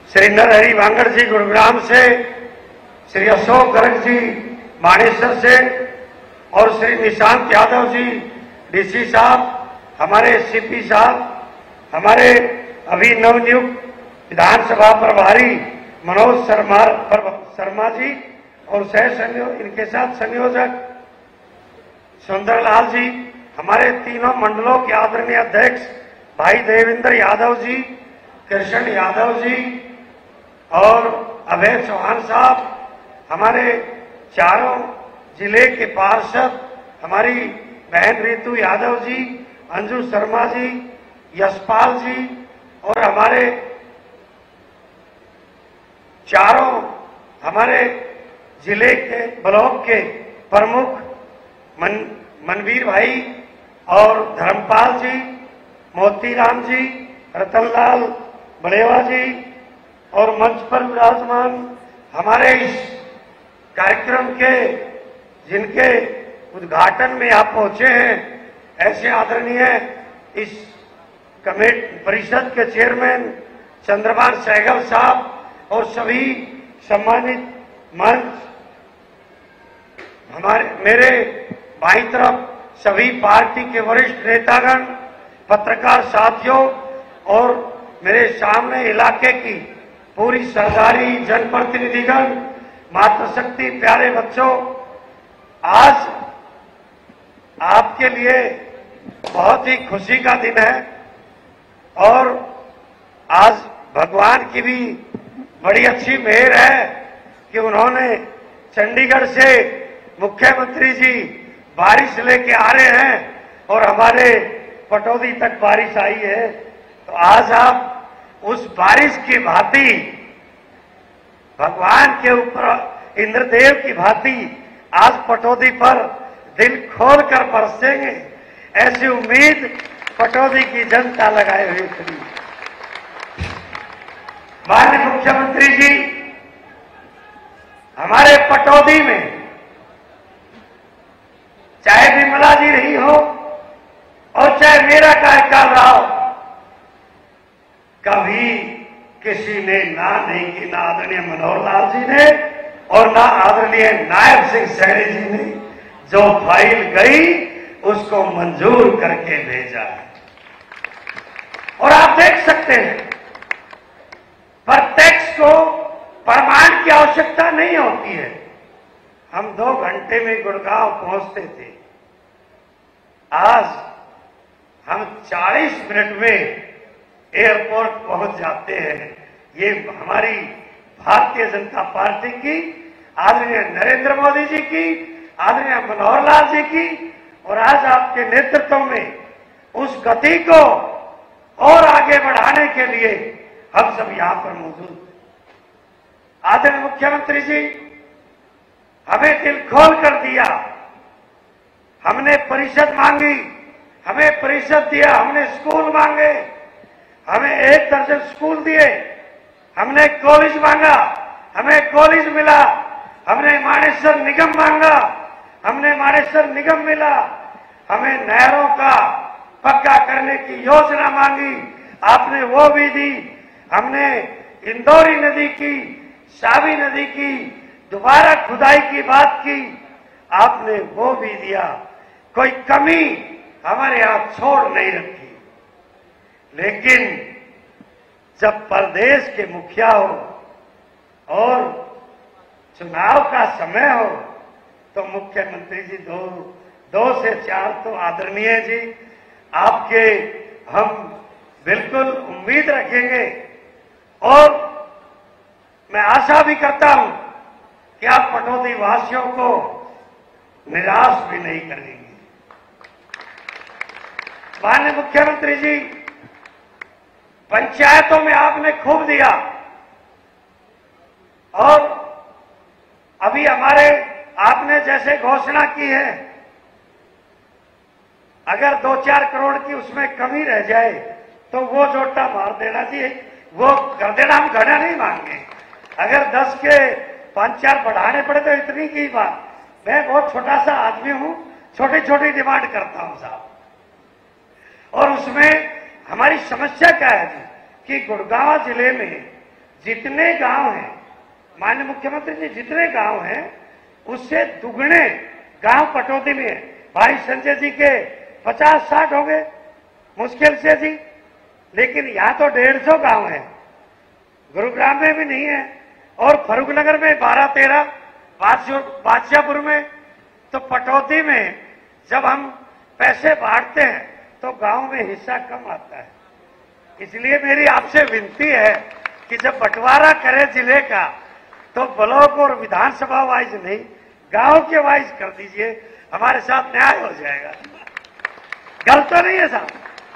श्री नरहरि वांगड़ जी गुरुग्राम से, श्री अशोक गर्ग जी मानेसर से और श्री निशांत यादव जी डीसी साहब, हमारे सीपी साहब, हमारे अभी नवनियुक्त विधानसभा प्रभारी मनोज शर्मा जी और इनके साथ संयोजक सुंदरलाल जी, हमारे तीनों मंडलों के आदरणीय अध्यक्ष भाई देवेंद्र यादव जी, कृष्ण यादव जी और अभय चौहान साहब, हमारे चारों जिले के पार्षद, हमारी बहन रितु यादव जी, अंजू शर्मा जी, यशपाल जी और हमारे चारों हमारे जिले के ब्लॉक के प्रमुख मनवीर भाई और धर्मपाल जी, मोतीराम जी, रतनलाल बड़ेवा जी और मंच पर विराजमान हमारे इस कार्यक्रम के जिनके उद्घाटन में आप पहुंचे हैं, ऐसे आदरणीय इस कमेटी परिषद के चेयरमैन चंद्रभान सहगल साहब और सभी सम्मानित मंच, मेरे बाईं तरफ सभी पार्टी के वरिष्ठ नेतागण, पत्रकार साथियों और मेरे सामने इलाके की पूरी सरदारी जनप्रतिनिधिगण, मातृशक्ति प्यारे बच्चों, आज आपके लिए बहुत ही खुशी का दिन है और आज भगवान की भी बड़ी अच्छी मेहर है कि उन्होंने चंडीगढ़ से मुख्यमंत्री जी बारिश लेके आ रहे हैं और हमारे पटौदी तक बारिश आई है, तो आज आप उस बारिश की भांति भगवान के ऊपर इंद्रदेव की भांति आज पटौदी पर दिल खोलकर बरसेंगे, ऐसी उम्मीद पटौदी की जनता लगाए हुई खड़ी। माननीय मुख्यमंत्री जी, हमारे पटौदी में चाहे विमला जी रही हो और चाहे मेरा कार्यकाल रहा हो, कभी किसी ने ना नहीं की, ना आदरणीय मनोहर लाल जी ने और ना आदरणीय नायब सिंह सैनी जी ने जो फाइल गई उसको मंजूर करके भेजा है। और आप देख सकते हैं प्रत्यक्ष को प्रमाण की आवश्यकता नहीं होती है। हम 2 घंटे में गुड़गांव पहुंचते थे, आज हम 40 मिनट में एयरपोर्ट पहुंच जाते हैं। ये हमारी भारतीय जनता पार्टी की, आदरणीय नरेंद्र मोदी जी की, आदरणीय मनोहर लाल जी की और आज आपके नेतृत्व में उस गति को और आगे बढ़ाने के लिए हम सब यहां पर मौजूद हैं। आदरणीय मुख्यमंत्री जी, हमें दिल खोल कर दिया, हमने परिषद मांगी, हमें परिषद दिया, हमने स्कूल मांगे, हमें 1 दर्जन स्कूल दिए, हमने कॉलेज मांगा, हमें कॉलेज मिला, हमने मानेसर निगम मांगा, हमने मानेसर निगम मिला, हमें नहरों का पक्का करने की योजना मांगी, आपने वो भी दी, हमने इंदौरी नदी की, सावी नदी की दोबारा खुदाई की बात की, आपने वो भी दिया, कोई कमी हमारे यहां छोड़ नहीं रखी। लेकिन जब प्रदेश के मुखिया हो और चुनाव का समय हो तो मुख्यमंत्री जी 2 से 4 तो आदरणीय जी आपके हम बिल्कुल उम्मीद रखेंगे और मैं आशा भी करता हूं कि आप पटौदी वासियों को निराश भी नहीं करेंगे। माननीय मुख्यमंत्री जी, पंचायतों में आपने खूब दिया और अभी हमारे आपने जैसे घोषणा की है, अगर 2-4 करोड़ की उसमें कमी रह जाए तो वो जोटा मार देना चाहिए, वो कर देना, हम घड़ा नहीं मांगे। अगर 10 के 5-4 बढ़ाने पड़े तो इतनी की बात, मैं बहुत छोटा सा आदमी हूं, छोटी छोटी डिमांड करता हूं साहब। और उसमें हमारी समस्या क्या है कि गुड़गांव जिले में जितने गांव हैं, माननीय मुख्यमंत्री जी, जितने गांव हैं उससे दुगने गांव पटौदी में है। भाई संजय जी के 50-60 हो गए मुश्किल से जी, लेकिन यहां तो 150 गांव है, गुरुग्राम में भी नहीं है, और फरूखनगर में 12-13, बादशाहपुर में। तो पटौदी में जब हम पैसे बांटते हैं तो गांव में हिस्सा कम आता है। इसलिए मेरी आपसे विनती है कि जब बंटवारा करें जिले का तो ब्लॉक और विधानसभा वाइज नहीं, गांव के वाइज कर दीजिए, हमारे साथ न्याय हो जाएगा। गलत तो नहीं है साहब?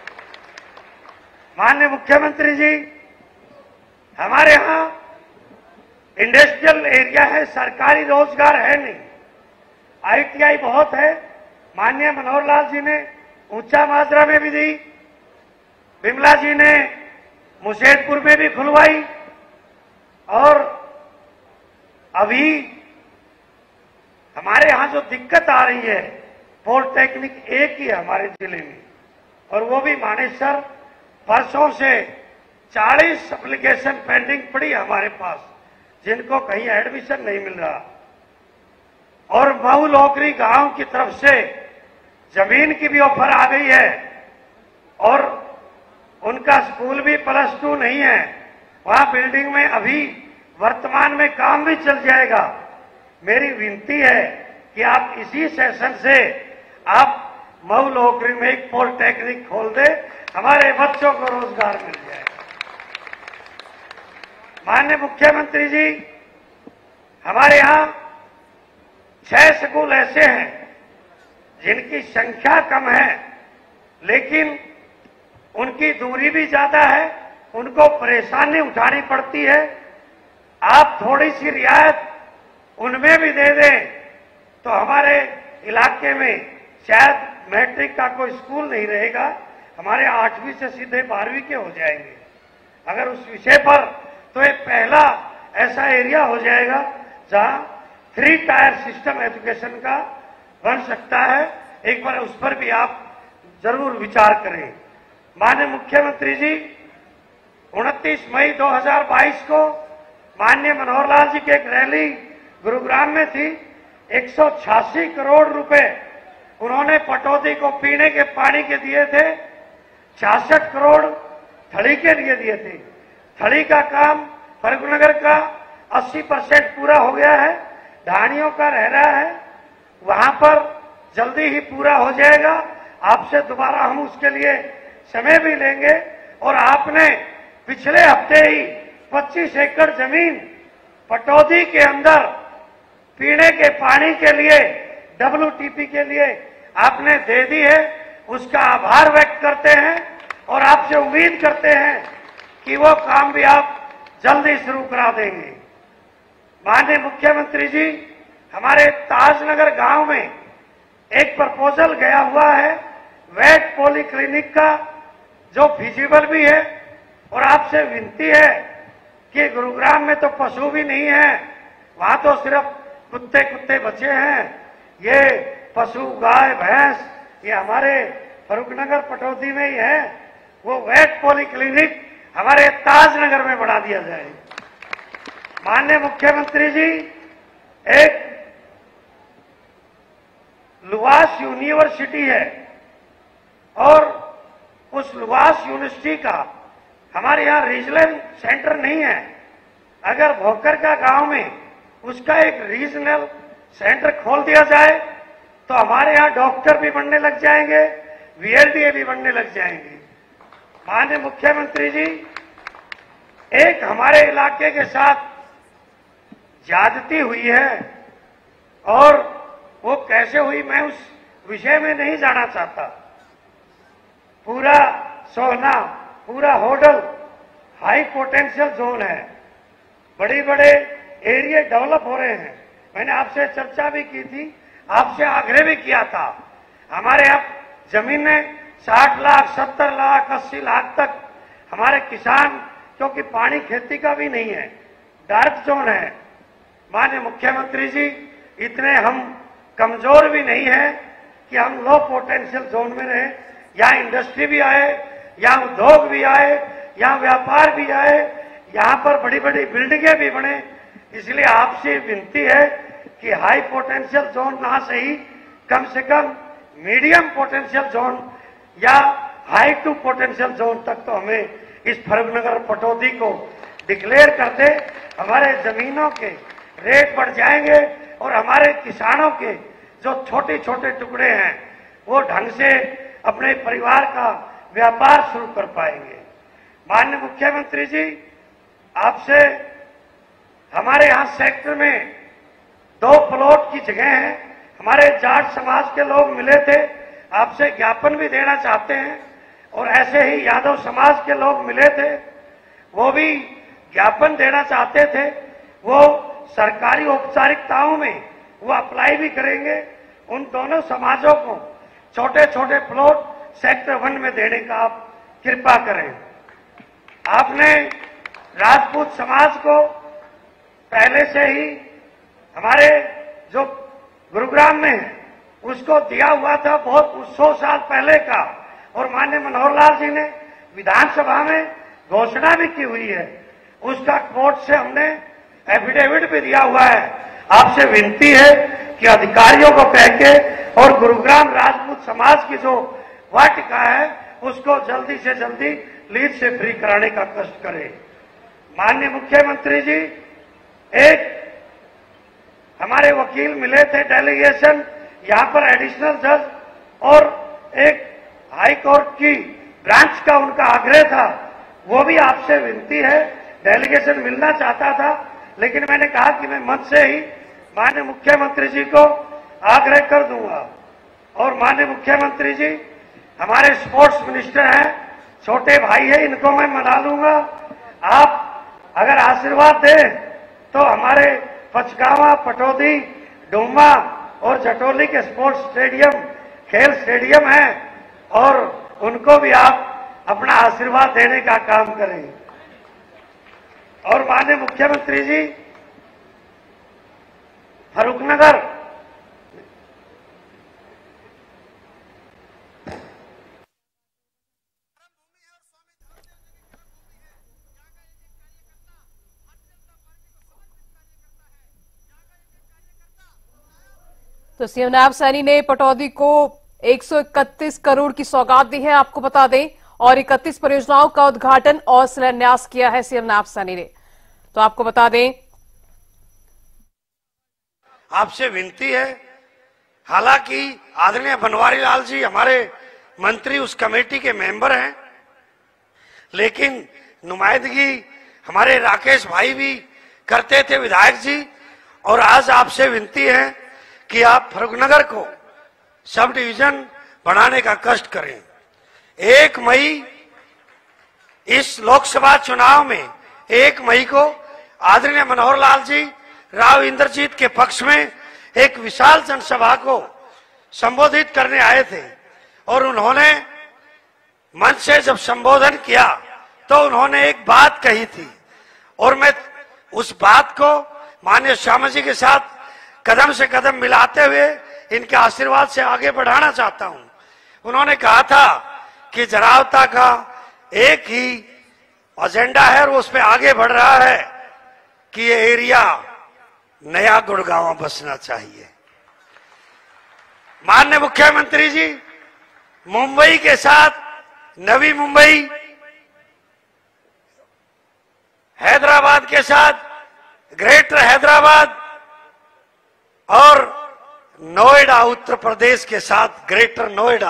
माननीय मुख्यमंत्री जी, हमारे यहां इंडस्ट्रियल एरिया है, सरकारी रोजगार है नहीं, ITI बहुत है। माननीय मनोहर लाल जी ने ऊंचा माजरा में भी दी, बिमला जी ने मुशेदपुर में भी खुलवाई, और अभी हमारे यहां जो दिक्कत आ रही है, पॉलिटेक्निक एक ही है हमारे जिले में, और वो भी मानेसर। वर्षों से 40 एप्लीकेशन पेंडिंग पड़ी है हमारे पास, जिनको कहीं एडमिशन नहीं मिल रहा। और मऊ लोकरी गांव की तरफ से जमीन की भी ऑफर आ गई है, और उनका स्कूल भी +2 नहीं है, वहां बिल्डिंग में अभी वर्तमान में काम भी चल जाएगा। मेरी विनती है कि आप इसी सेशन से आप मऊ लोकरी में एक पॉलिटेक्निक खोल दे, हमारे बच्चों को रोजगार मिल जाएगा। माननीय मुख्यमंत्री जी, हमारे यहां 6 स्कूल ऐसे हैं जिनकी संख्या कम है, लेकिन उनकी दूरी भी ज्यादा है, उनको परेशानी उठानी पड़ती है। आप थोड़ी सी रियायत उनमें भी दे दें तो हमारे इलाके में शायद मैट्रिक का कोई स्कूल नहीं रहेगा, हमारे 8वीं से सीधे 12वीं के हो जाएंगे। अगर उस विषय पर तो एक पहला ऐसा एरिया हो जाएगा जहां 3 टायर सिस्टम एजुकेशन का बन सकता है। एक बार उस पर भी आप जरूर विचार करें। माननीय मुख्यमंत्री जी, 29 मई 2022 को माननीय मनोहर लाल जी की एक रैली गुरुग्राम में थी। 186 करोड़ रुपए उन्होंने पटौदी को पीने के पानी के दिए थे, 66 करोड़ थड़ी के लिए दिए थे। थड़ी का काम फरूखनगर का 80% पूरा हो गया है, ढाणियों का रह रहा है, वहां पर जल्दी ही पूरा हो जाएगा। आपसे दोबारा हम उसके लिए समय भी लेंगे। और आपने पिछले हफ्ते ही 25 एकड़ जमीन पटौदी के अंदर पीने के पानी के लिए, WTP के लिए आपने दे दी है, उसका आभार व्यक्त करते हैं और आपसे उम्मीद करते हैं कि वो काम भी आप जल्दी शुरू करा देंगे। माननीय मुख्यमंत्री जी, हमारे ताजनगर गांव में एक प्रपोजल गया हुआ है वेट पॉलीक्लिनिक का, जो फिजिबल भी है, और आपसे विनती है कि गुरुग्राम में तो पशु भी नहीं है, वहां तो सिर्फ कुत्ते बचे हैं। ये पशु गाय भैंस ये हमारे फरूखनगर पटौदी में ही है। वो वेट पॉलीक्लिनिक हमारे ताजनगर में बढ़ा दिया जाए। माननीय मुख्यमंत्री जी, एक लुवास यूनिवर्सिटी है, और उस लुवास यूनिवर्सिटी का हमारे यहां रीजनल सेंटर नहीं है। अगर भोकर का गांव में उसका एक रीजनल सेंटर खोल दिया जाए तो हमारे यहां डॉक्टर भी बनने लग जाएंगे, VLDA भी बनने लग जाएंगे। माननीय मुख्यमंत्री जी, एक हमारे इलाके के साथ ज्यादती हुई है, और वो कैसे हुई मैं उस विषय में नहीं जाना चाहता। पूरा सोहना, पूरा होडल हाई पोटेंशियल जोन है, बड़े बड़े एरिया डेवलप हो रहे हैं। मैंने आपसे चर्चा भी की थी, आपसे आग्रह भी किया था। हमारे यहाँ जमीनें 60 लाख, 70 लाख, 80 लाख तक हमारे किसान, क्योंकि पानी खेती का भी नहीं है, डार्क जोन है। माननीय मुख्यमंत्री जी, इतने हम कमजोर भी नहीं है कि हम लो पोटेंशियल जोन में रहे। यहाँ इंडस्ट्री भी आए, यहाँ उद्योग भी आए, यहाँ व्यापार भी आए, यहाँ पर बड़ी बड़ी बिल्डिंगें भी बने। इसलिए आपसे विनती है कि हाई पोटेंशियल जोन ना सही, कम से कम मीडियम पोटेंशियल जोन या हाई टू पोटेंशियल जोन तक तो हमें इस फर्रुखनगर पटौदी को डिक्लेयर कर दे। हमारे जमीनों के रेट बढ़ जाएंगे और हमारे किसानों के जो छोटे छोटे टुकड़े हैं वो ढंग से अपने परिवार का व्यापार शुरू कर पाएंगे। माननीय मुख्यमंत्री जी, आपसे हमारे यहाँ सेक्टर में 2 प्लॉट की जगह है। हमारे जाट समाज के लोग मिले थे, आपसे ज्ञापन भी देना चाहते हैं। और ऐसे ही यादव समाज के लोग मिले थे, वो भी ज्ञापन देना चाहते थे। वो सरकारी औपचारिकताओं में वो अप्लाई भी करेंगे। उन दोनों समाजों को छोटे छोटे प्लॉट सेक्टर 1 में देने का आप कृपा करें। आपने राजपूत समाज को पहले से ही हमारे जो गुरुग्राम में है उसको दिया हुआ था बहुत 100 साल पहले का, और माननीय मनोहर लाल जी ने विधानसभा में घोषणा भी की हुई है। उसका कोर्ट से हमने एफिडेविट भी दिया हुआ है। आपसे विनती है कि अधिकारियों को कह के और गुरुग्राम राजपूत समाज की जो वाटिका है उसको जल्दी से जल्दी लीज से फ्री कराने का कष्ट करें। माननीय मुख्यमंत्री जी, एक हमारे वकील मिले थे डेलीगेशन, यहाँ पर एडिशनल जज और एक हाई कोर्ट की ब्रांच का उनका आग्रह था। वो भी आपसे विनती है, डेलीगेशन मिलना चाहता था, लेकिन मैंने कहा कि मैं मंच से ही माननीय मुख्यमंत्री जी को आग्रह कर दूंगा। और माननीय मुख्यमंत्री जी, हमारे स्पोर्ट्स मिनिस्टर हैं, छोटे भाई है, इनको मैं मना लूंगा। आप अगर आशीर्वाद दें तो हमारे पचगावा, पटौदी, डूमा और जटोली के स्पोर्ट्स स्टेडियम खेल स्टेडियम हैं, और उनको भी आप अपना आशीर्वाद देने का काम करें। और माननीय मुख्यमंत्री जी, फर्रुखनगर तो सीएम नायब सैनी ने पटौदी को 131 करोड़ की सौगात दी है, आपको बता दें, और 31 परियोजनाओं का उद्घाटन और शिलान्यास किया है सीएम नायब सैनी ने। तो आपको बता दें, आपसे विनती है, हालांकि आदरणीय बनवारी लाल जी हमारे मंत्री उस कमेटी के मेंबर हैं, लेकिन नुमाइंदगी हमारे राकेश भाई भी करते थे, विधायक जी। और आज आपसे विनती है कि आप फर्रुखनगर को सब डिवीजन बनाने का कष्ट करें। 1 मई इस लोकसभा चुनाव में 1 मई को आदरणीय मनोहर लाल जी राव इंद्रजीत के पक्ष में एक विशाल जनसभा को संबोधित करने आए थे, और उन्होंने मंच से जब संबोधन किया तो उन्होंने एक बात कही थी, और मैं उस बात को माननीय श्यामा जी के साथ कदम से कदम मिलाते हुए इनके आशीर्वाद से आगे बढ़ाना चाहता हूं। उन्होंने कहा था कि जरावता का एक ही एजेंडा है और उस पर आगे बढ़ रहा है कि ये एरिया नया गुड़गांव बसना चाहिए। माननीय मुख्यमंत्री जी, मुंबई के साथ नवी मुंबई, हैदराबाद के साथ ग्रेटर हैदराबाद और नोएडा उत्तर प्रदेश के साथ ग्रेटर नोएडा,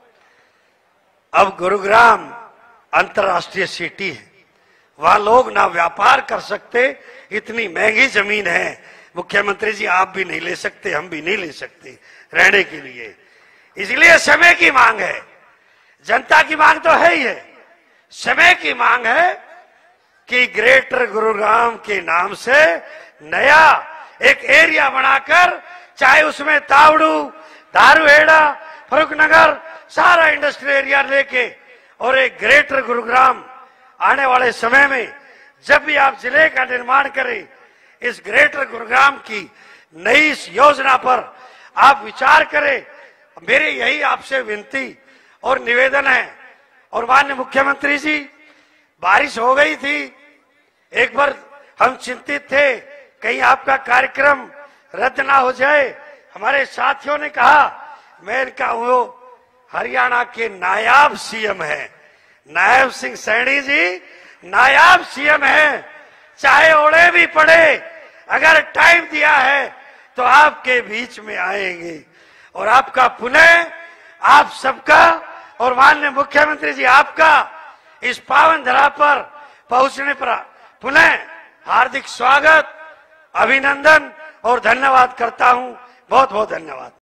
अब गुरुग्राम अंतर्राष्ट्रीय सिटी है। वहां लोग ना व्यापार कर सकते, इतनी महंगी जमीन है। मुख्यमंत्री जी, आप भी नहीं ले सकते, हम भी नहीं ले सकते रहने के लिए। इसलिए समय की मांग है, जनता की मांग तो है ही है, समय की मांग है कि ग्रेटर गुरुग्राम के नाम से नया एक एरिया बनाकर, चाहे उसमें तावड़ू, धारूहेड़ा, फर्रुखनगर सारा इंडस्ट्रियल एरिया लेके, और एक ग्रेटर गुरुग्राम आने वाले समय में जब भी आप जिले का निर्माण करें, इस ग्रेटर गुरुग्राम की नई इस योजना पर आप विचार करें। मेरी यही आपसे विनती और निवेदन है। और माननीय मुख्यमंत्री जी, बारिश हो गई थी, एक बार हम चिंतित थे कहीं आपका कार्यक्रम रद्द ना हो जाए। हमारे साथियों ने कहा, मैं इनका वो हरियाणा के नायाब सीएम है, नायब सिंह सैनी जी नायाब सीएम है, चाहे ओढ़े भी पड़े, अगर टाइम दिया है तो आपके बीच में आएंगे। और आपका पुनः आप सबका और माननीय मुख्यमंत्री जी आपका इस पावन धरा पर पहुंचने पर पुनः हार्दिक स्वागत, अभिनंदन और धन्यवाद करता हूं। बहुत बहुत धन्यवाद।